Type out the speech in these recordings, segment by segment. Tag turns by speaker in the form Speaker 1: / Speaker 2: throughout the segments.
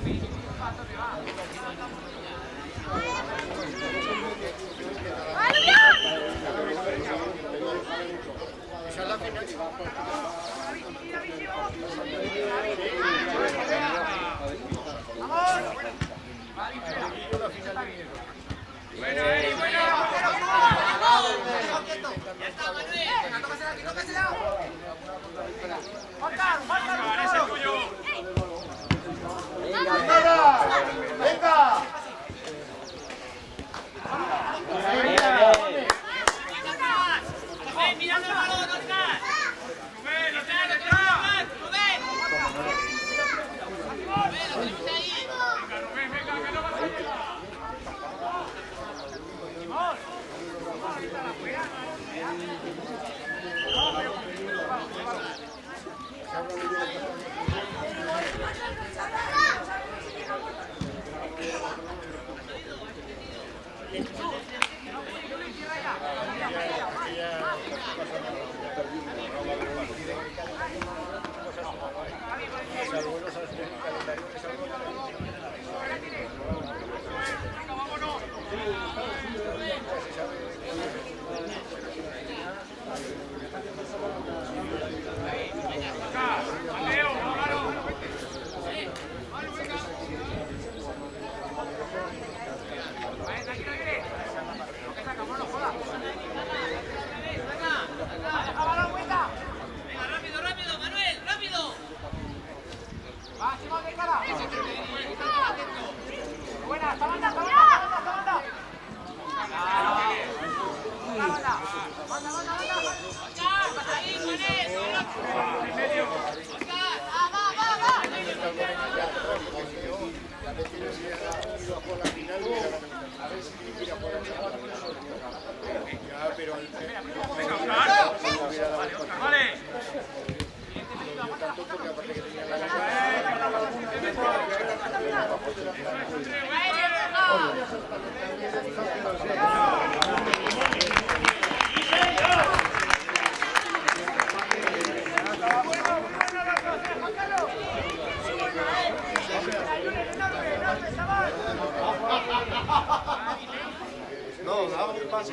Speaker 1: No, daba un pase.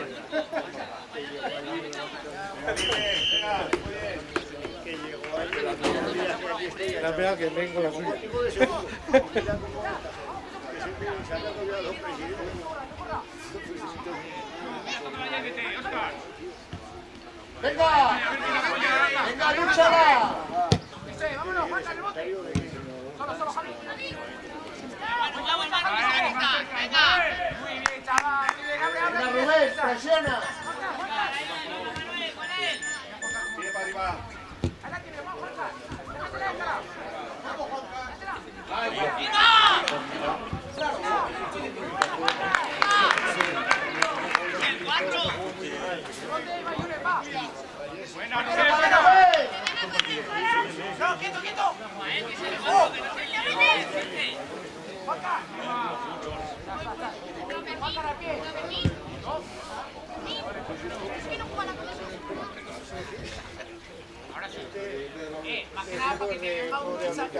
Speaker 2: La verdad que vengo la suya.
Speaker 1: ¡Venga! ¡Venga, lúchala!
Speaker 3: ¡Vámonos, Juan, al bote! ¡Solo, Javi! ¡Venga! Muy bien, chaval.
Speaker 1: ¡Venga, Rubén, presiona!
Speaker 4: Tire para arriba.
Speaker 3: ¡Buena, ¡no, quieto, quieto! Ahora sí. Más que nada porque te venga un mensaje.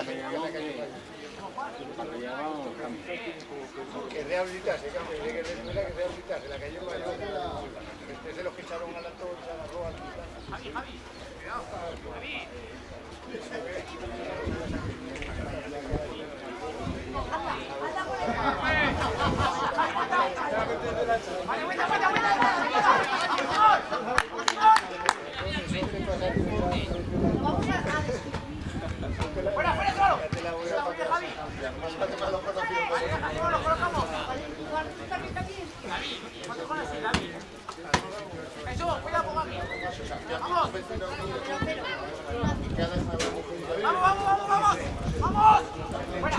Speaker 1: Que rehabilitarse, que rehabilitarse. La calle es de los que echaron a la torcha, a la roa.
Speaker 3: Javi, cuidado. Javi. Vale, vuelta. Fuera, solo. Javi. Lo colocamos. David, ¿cuánto con así, David? Eso, cuidado con aquí. Vamos. Vamos. Fuera.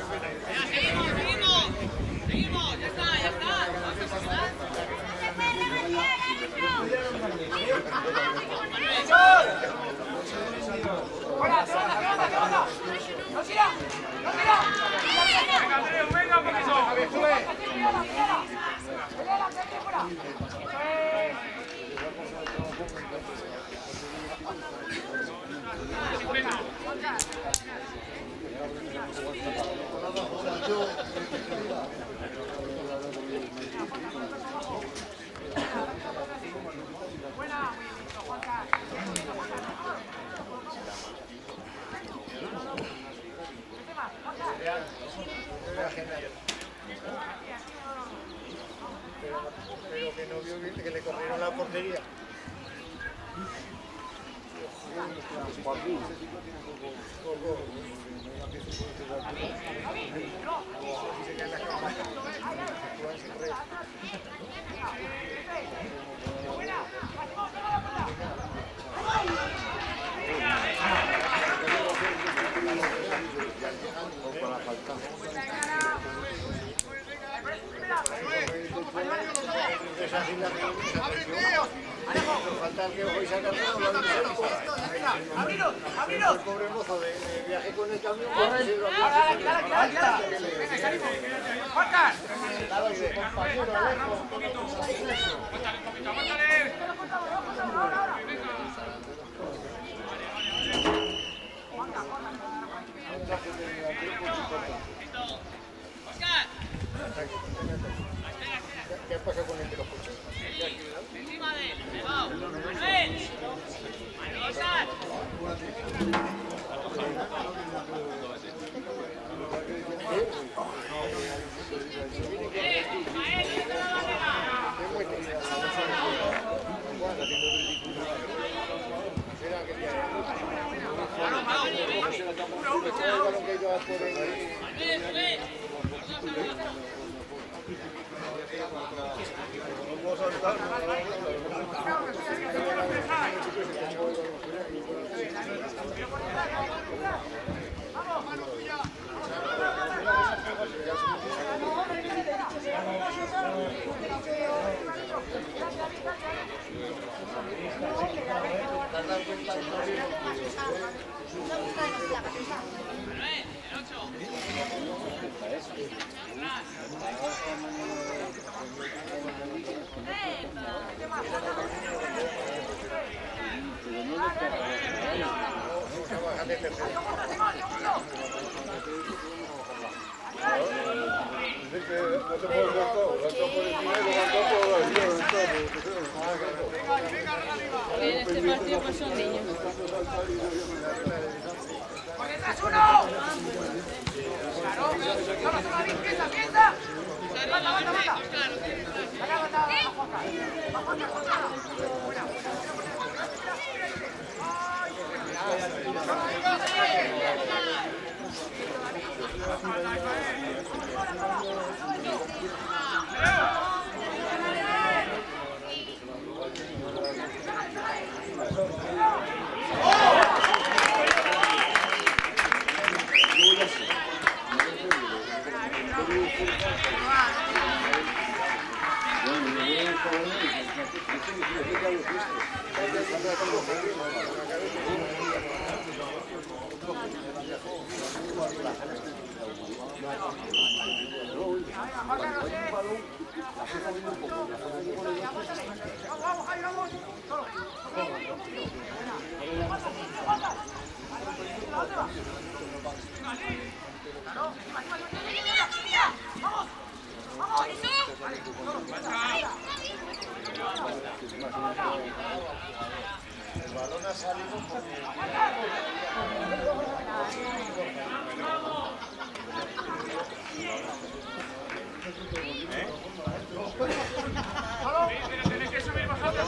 Speaker 3: Seguimos. Ya está. Fuera, ¿qué onda? ¡No tira! Venga, un poquito. A ver, sube. Fuera.
Speaker 1: Pero que no vio bien que le corrieron la portería.
Speaker 3: ¡Abriros!
Speaker 1: El pobre mozo de viaje con el camión.
Speaker 3: ¡Marcas!
Speaker 1: ¿Qué pasa con el de los coches?
Speaker 5: Encima de él, pegado. ¡Ven! ¡Manosar!
Speaker 6: En este partido pues son niños.
Speaker 3: ¡Por detrás uno! ¡Claro! ¡Piensa, piensa! ¡Bata, bata, bata!
Speaker 1: El balón ha salido porque...
Speaker 3: Tenés que subir bajando.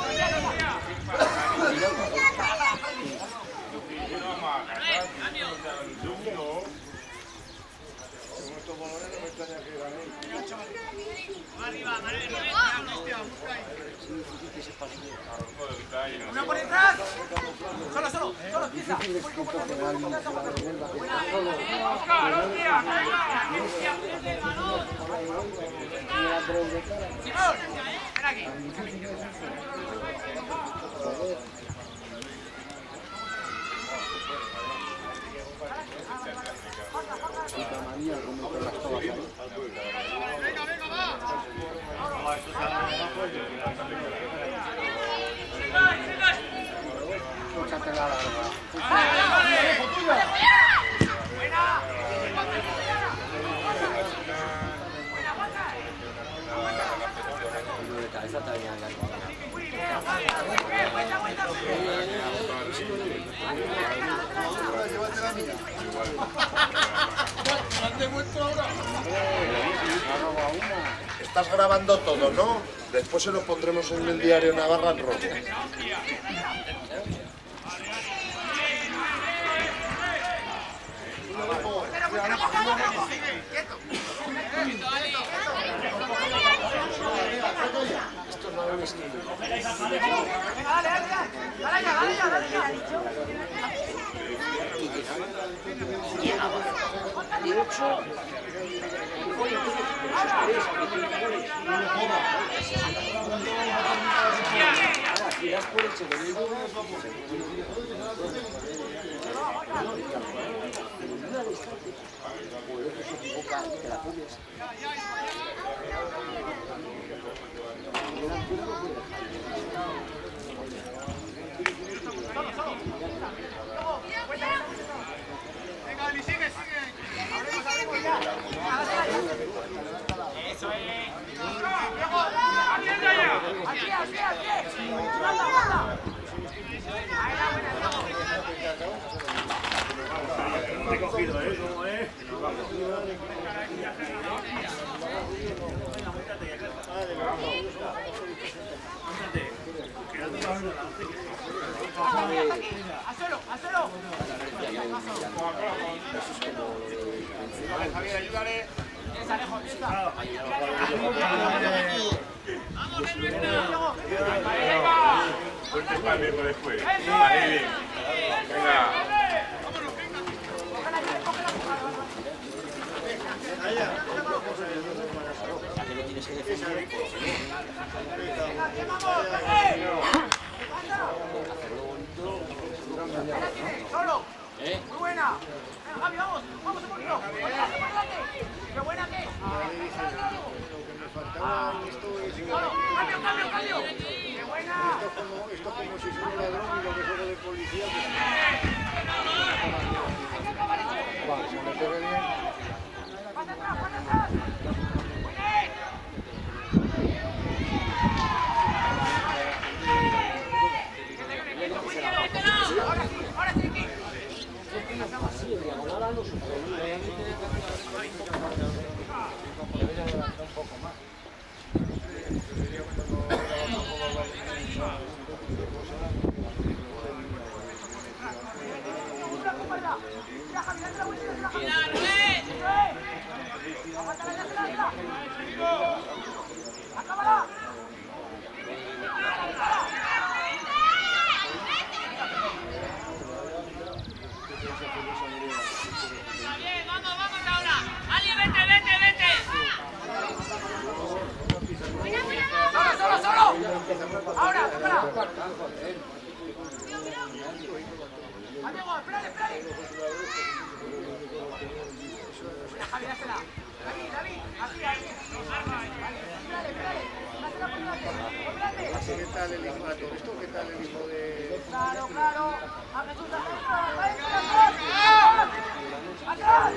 Speaker 3: Una por detrás. Solo, piensa. Oscar, hostia, Simón, ven aquí. Venga, va.
Speaker 1: Llévate la mía.
Speaker 2: Estás grabando todo, ¿no? Después se lo pondremos en el diario Navarra en rojo.
Speaker 3: Venga, Dani, sigue, sigue. Eso es. Aquí, aquí, aquí.
Speaker 4: Te he cogido, ¿cómo es?
Speaker 3: ¡Hazlo!
Speaker 4: Vale, Javier, ayúdale.
Speaker 3: Piensa, lejos, piensa.
Speaker 5: ¡Vamos, que es nuestra!
Speaker 4: Fuerte para el miércoles después. Vale, bien. Venga.
Speaker 3: ¡Solo! ¡Muy buena! Venga, Javi, vamos un poquito. ¡Qué buena que es! ¡Cambio! ¡Qué buena!
Speaker 1: Esto como si fuera un ladrón y lo que fuera de policía. Vale, se me pega bien.
Speaker 3: ¡Pasa atrás! Ahora sí, aquí. ¡Acábala!
Speaker 5: Bien, vamos ahora. Ali, vete.
Speaker 3: ¡Solo! ¡Ahora, espera! ¡Amigo, espérale! Javi, dásela. David, aquí. Espérale. Dásela por delante.
Speaker 1: ¿Qué tal el hijo de esto? ¿Qué tal el hijo de...?
Speaker 3: Claro. A Jesús, ¡atrás!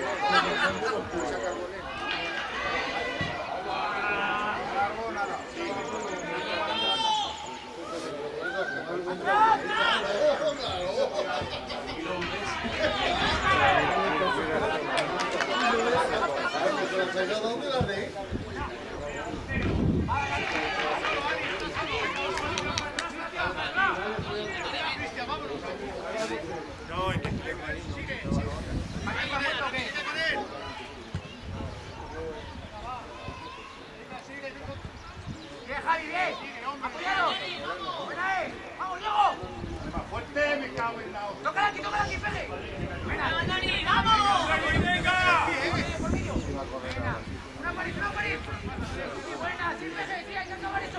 Speaker 3: Bien, Javi, bien. Apoyaros. Buena, vamos, Diego.
Speaker 4: Más fuerte, me cago en la otra.
Speaker 3: Tócala aquí, Peje. Buena,
Speaker 5: Dani, vamos.
Speaker 4: ¡Venga!
Speaker 3: por medio. Buena. Una París. Sí, buena, sí, Peje, sí, hay que acabar eso.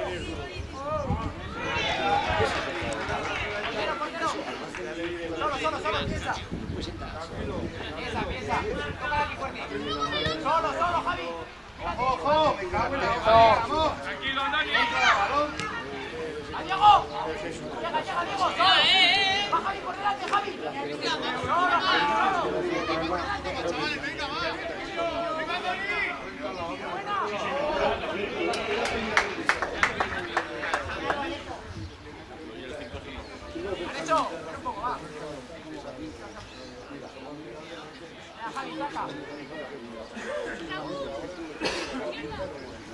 Speaker 3: Portero. Solo, piensa. Piensa. Tócala aquí fuerte. Solo, Javi.
Speaker 4: ¡Ojo! ¡Me cago en la otra! ¡Vamos!
Speaker 5: Tranquilo, Dani.
Speaker 3: ¡A Diego! ¡Llega, Diego! ¡Va Javi por delante, Javi! ¡Solo, Javi!
Speaker 4: Chavales, venga, va. ¡Venga, Dani!
Speaker 3: ¡Derecho! un poco, va. Javi, saca.